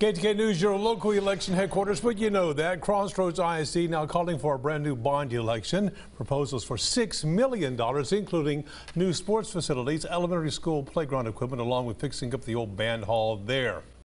KTK News, your local election headquarters, but you know that. Roads ISD now calling for a brand new bond election. Proposals for $6 million, including new sports facilities, elementary school playground equipment, along with fixing up the old band hall there.